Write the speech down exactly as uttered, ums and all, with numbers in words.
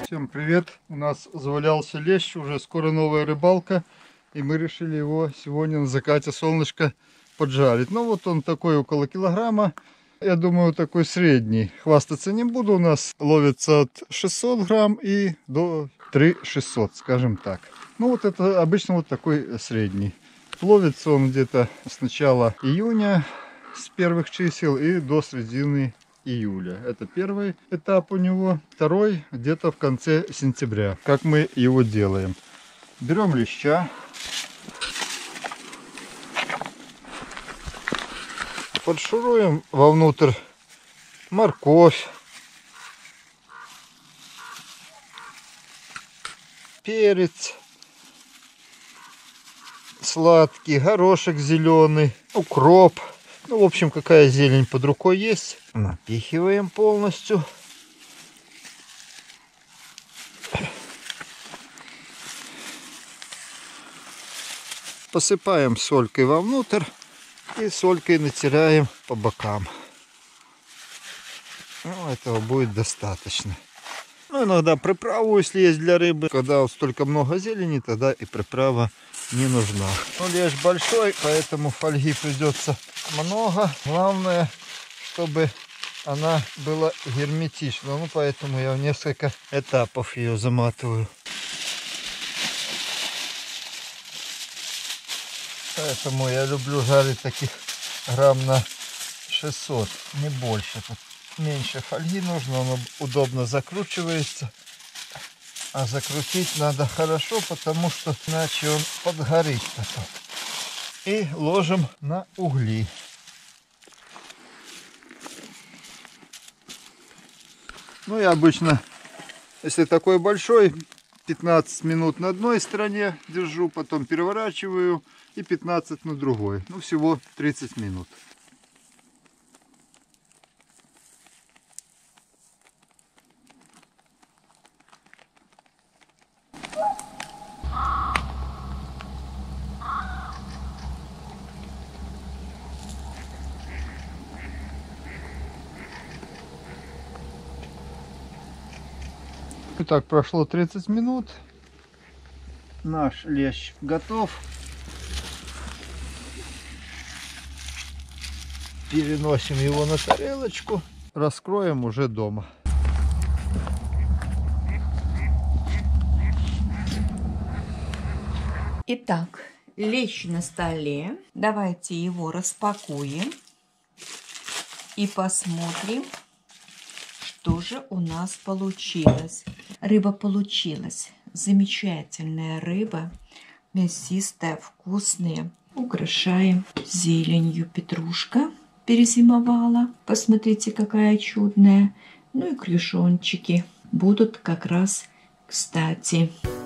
Всем привет! У нас завалялся лещ, уже скоро новая рыбалка, и мы решили его сегодня на закате солнышка поджарить. Ну вот он такой около килограмма, я думаю такой средний. Хвастаться не буду, у нас ловится от шестисот грамм и до трёх тысяч шестисот, скажем так. Ну вот это обычно вот такой средний. Ловится он где-то с начала июня, с первых чисел и до середины июля. Это первый этап у него. Второй где-то в конце сентября. Как мы его делаем? Берем леща. Подшуруем вовнутрь морковь, перец сладкий, горошек зеленый, укроп. Ну, в общем, какая зелень под рукой есть. Напихиваем полностью. Посыпаем солькой вовнутрь и солькой натираем по бокам. Ну, этого будет достаточно. Ну, иногда приправу, если есть для рыбы. Когда вот столько много зелени, тогда и приправа не нужна. Ну, лещ большой, поэтому фольги придется много. Главное, чтобы она была герметична. Ну, поэтому я в несколько этапов ее заматываю. Поэтому я люблю жарить таких грамм на шестьсот, не больше. Тут меньше фольги нужно, он удобно закручивается. А закрутить надо хорошо, потому что иначе он подгорит потом. И ложим на угли. Ну, я обычно, если такой большой, пятнадцать минут на одной стороне держу, потом переворачиваю и пятнадцать на другой. Ну, всего тридцать минут. Итак, прошло тридцать минут. Наш лещ готов. Переносим его на тарелочку. Раскроем уже дома. Итак, лещ на столе. Давайте его распакуем и посмотрим, что же у нас получилось. Рыба получилась. Замечательная рыба. Мясистая, вкусная. Украшаем зеленью. Петрушка перезимовала. Посмотрите, какая чудная. Ну и крюшончики будут как раз кстати.